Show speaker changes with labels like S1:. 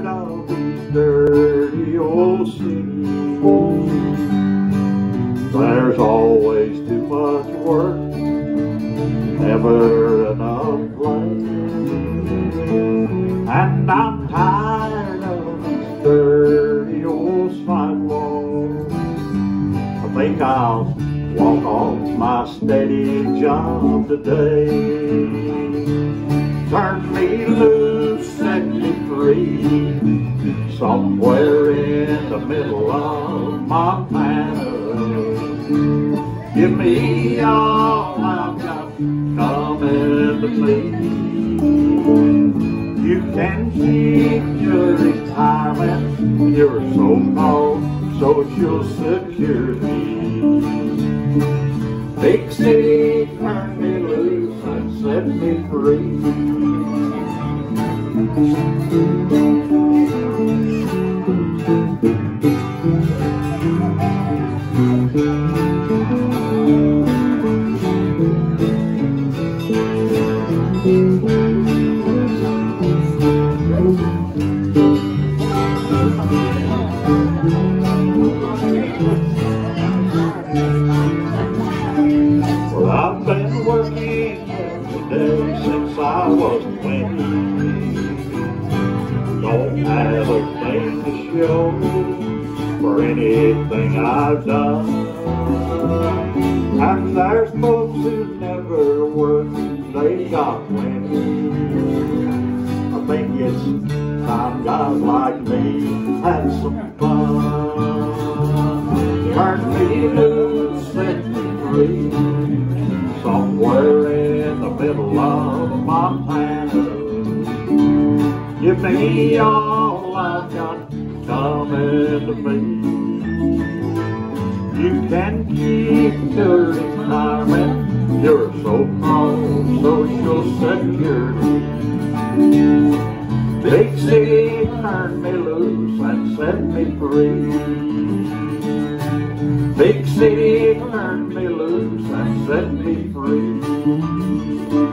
S1: of these dirty old cities. There's always too much work, never enough play. And I'm tired of these dirty old sidewalks. I think I'll walk off my steady job today. Turn me loose, set me free, somewhere in the middle of Montana. Give me all I've got coming to me. You can keep your retirement, your so-called Social Security. Big city, turn me loose and set me free. Well, I've been working every day since I was 20. Don't have a thing to show for anything I've done. And there's folks who never work, they got plenty. I think it's time guys like me had some fun. Turn me loose, set me free, somewhere in the middle of Montana. Give me all I've got coming to me. You can keep your retirement, your so-called Social Security. Big city, turn me loose and set me free. Big city, turn me loose and set me free.